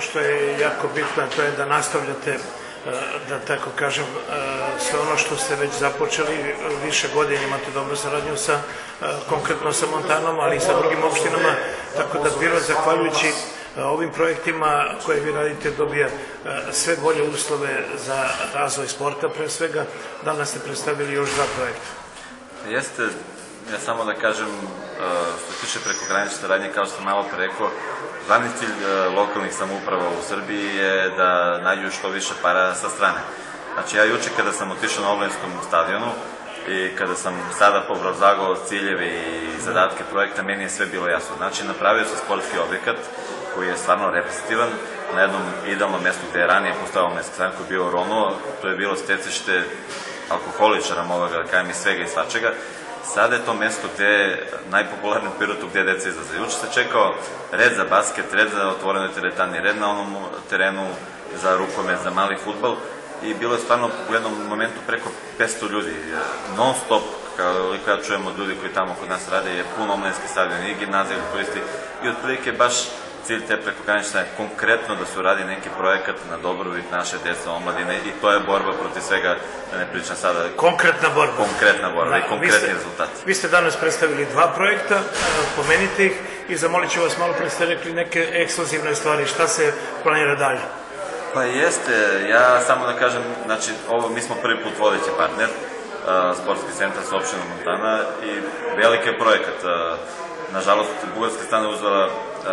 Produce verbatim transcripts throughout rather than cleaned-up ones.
što je jako bitno, to je da nastavljate, da tako kažem, sve ono što ste već započeli, više godina imate dobru saradnju sa, konkretno sa Montanom, ali i sa drugim opštinama, tako da Pirot, zahvaljujući ovim projektima koje vi radite, dobija sve bolje uslove za razvoj sporta. Pre svega, danas ste predstavili još dva projekta. Jeste, ja samo da kažem, što se tiče prekogranične saradnje, kao što sam malo pre rekao, glavni cilj lokalnih samouprava u Srbiji je da nađu što više para sa strane. Znači, ja juče kada sam otišao na Oblanskom stadionu i kada sam sada obrazlagao ciljeve i zadatke projekta, meni je sve bilo jasno. Znači, napravio se sportski objekat koji je stvarno reprezentativan na jednom idealnom mestu gde je ranije postao Oblanski stadion, koji je bio Rono, to je bilo stecište alkoholičara, mogu da kažem, i svega i svačega. Sada je to mesto gde je najpopularnije u Pirotu, gde deca izlaze. Juče se čekao red za basket, red za otvorenoj teretani, red na onom terenu za rukomet, za mali fudbal, i bilo je stvarno u jednom momentu preko petsto ljudi. Non stop, koliko ja čujem od ljudi koji tamo kod nas rade, je pun Oblanski stadion i gimnazija koji koristi, i otprilike baš cilj te prekogranične je konkretno da se uradi neki projekat na dobrobit naše dece, omladine, i to je borba protiv svega, da ne pričam sada. Konkretna borba. Konkretna borba i konkretni rezultati. Vi ste danas predstavili dva projekta, pomenite ih i zamolit ću vas, malo pre ste rekli neke ekskluzivne stvari, šta se planira dalje? Pa jeste, ja samo da kažem, znači, ovo, mi smo prvi put vodeći partner, sportski centar sa opštinom Montana, i veliki je projekat. Nažalost, bugarska strana uzela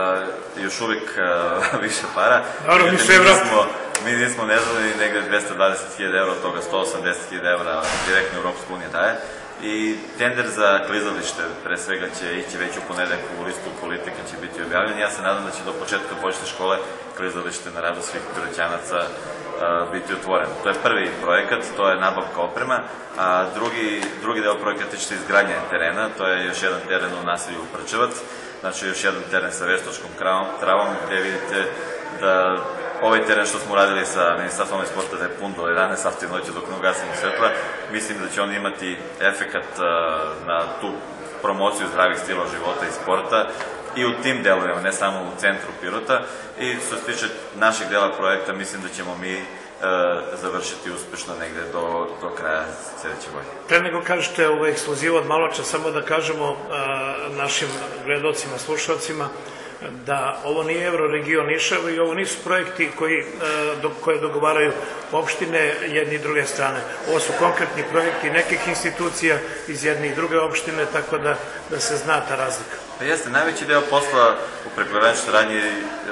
još uvijek više para. Naravno, mi su Evropa. Mi nismo nezadovoljni, negde dvesta dvadeset hiljada evra, od toga sto osamdeset hiljada evra direktno Evropska unija daje. I tender za klizalište, pre svega, će ići već u ponedeljak u listu Politika, će biti objavljen. Ja se nadam da će do početka početne škole klizalište na radu svih Piroćanaca biti otvoreno. To je prvi projekat, to je nabavka oprema, a drugi deo projekata tiče izgradnje terena, to je još jedan teren u naselju Prčevac, znači još jedan teren sa veštačkom travom, gde vidite da ovaj teren što smo uradili sa Ministarstvom sporta da je pun do jedanaest sati noći dok ne ugasimo svetla, mislim da će on imati efekat na tu promociju zdravih stilova života i sporta i u tim delovima, ne samo u centru Pirota. I što se tiče našeg dela projekta, mislim da ćemo mi završiti uspešno negde do kraja sledeće godine. Pre nego kažete ovo ekskluzivu od maloča, samo da kažemo našim gledalcima, slušalcima, da ovo nije Euroregion Niša i ovo nisu projekti koje dogovaraju opštine jedne i druge strane. Ovo su konkretni projekti nekih institucija iz jedne i druge opštine, tako da se zna ta razlika. Pa jeste, najveći deo posla u prekograničnoj saradnji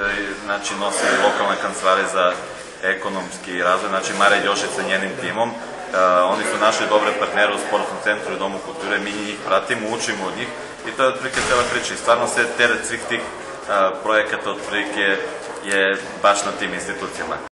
nosi lokalna kancelarija za ekonomski razvoj, znači Marija Đošić sa njenim timom. Oni su našli dobre partnere u sportskom centru i Domu kulture, mi njih pratimo, učimo od njih, i to je otprilike cela priča. I stvarno se teret svih tih projekata otprilike je baš na tim institucijama.